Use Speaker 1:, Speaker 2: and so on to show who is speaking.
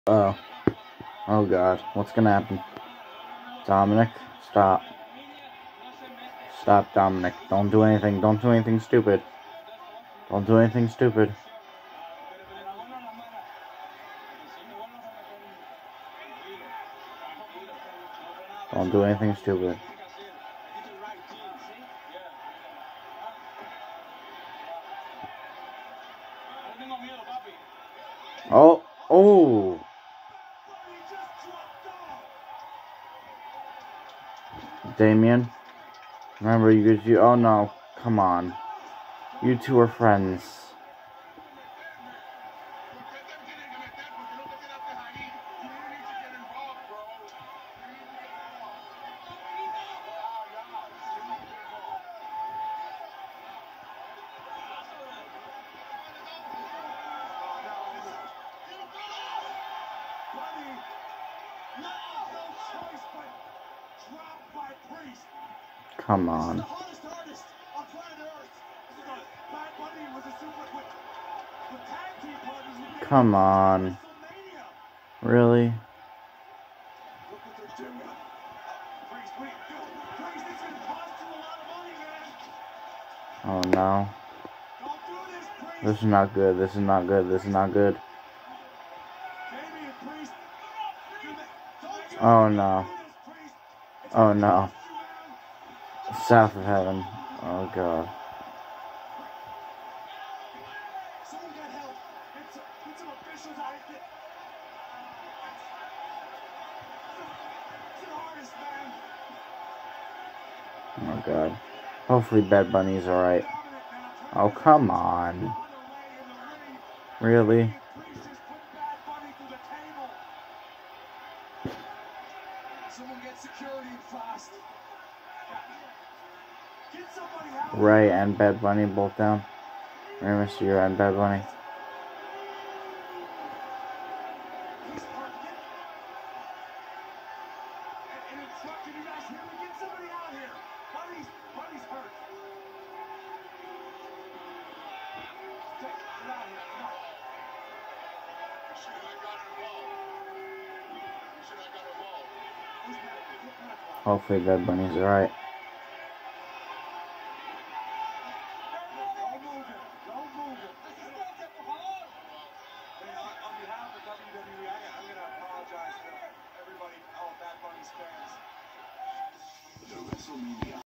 Speaker 1: Oh. Oh god. What's gonna happen? Dominic, stop. Stop, Dominic. Don't do anything. Don't do anything stupid. Don't do anything stupid. Don't do anything stupid. Oh. Oh. Damien. Remember, you. Oh no. Come on. You two are friends. Come on. Come on. Really? Oh no. This is not good. This is not good. This is not good. Oh no. Oh no. South of heaven. Oh god. Oh god. Hopefully Bad Bunny's alright. Oh come on. Really? Ray and Bad Bunny both down. Ray Mysterio and Bad Bunny. Hopefully Bad Bunny's alright.